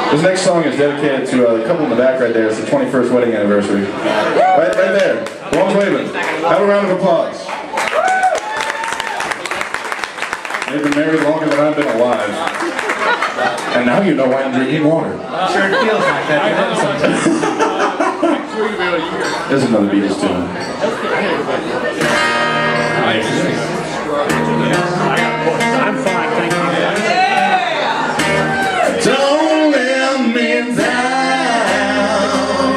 This next song is dedicated to a couple in the back right there. It's the 21st wedding anniversary. Right there. The one's waving. Have a round of applause. They've been married longer than I've been alive. And now you know why I'm drinking water. Sure it feels like that. There's another Beatles tune. I'm fine, thank you. Don't let me down.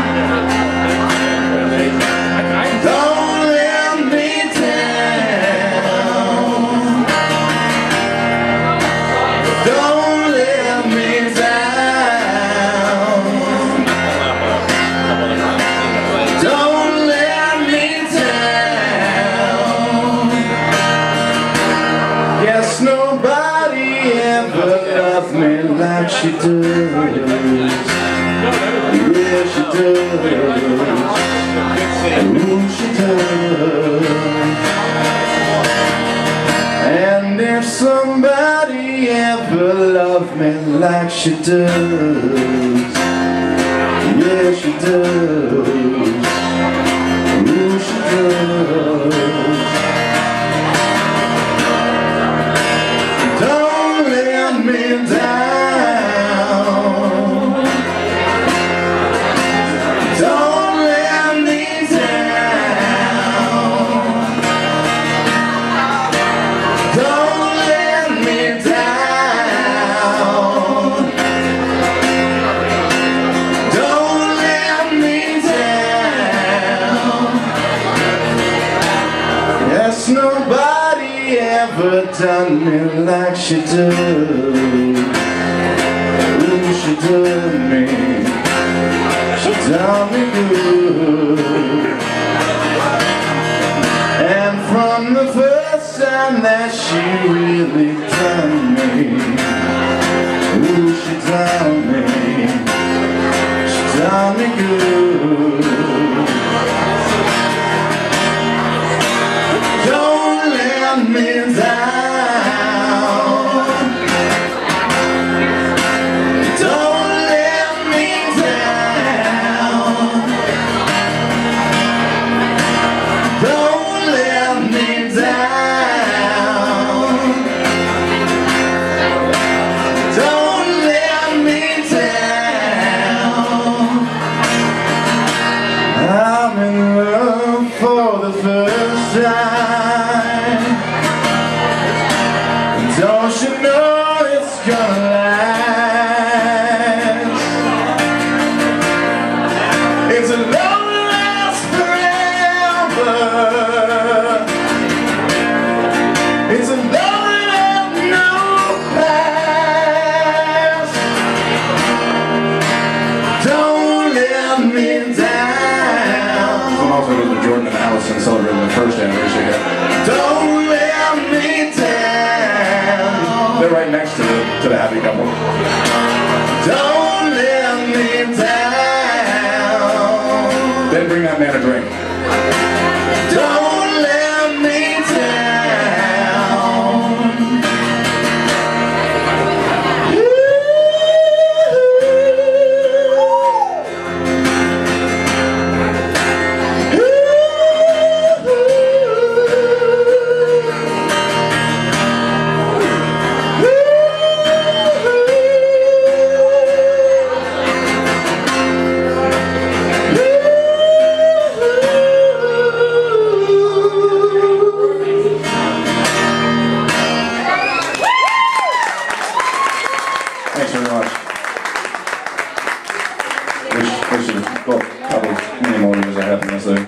Don't let me down. Don't let me down. Don't let me down. Yes, nobody ever loved me like she does. Yeah, she does. Ooh, she does. And if somebody ever loved me like she does, yeah, she does. Ooh, she does. Don't let me down. Don't let me down. Don't let me down. Don't let me down. Yes, nobody ever done me like she does. Ooh, she done me. She done me good. And from the first time that she really done me, ooh, she done me. She done me good. Don't let me down. Don't let me down. Don't let me down. Don't let me down. I'm in love for the first time. Don't you know it's gonna last? It's a love that lasts forever. It's a love that has no past. Don't let me down. I'm also going to Jordan and Allison celebrating their first anniversary here. Don't let me down. They're right next to the happy couple. Don't let me down. Then bring that man a drink. Don't let me Thanks very much. Wish, well, probably many more years I have in this thing.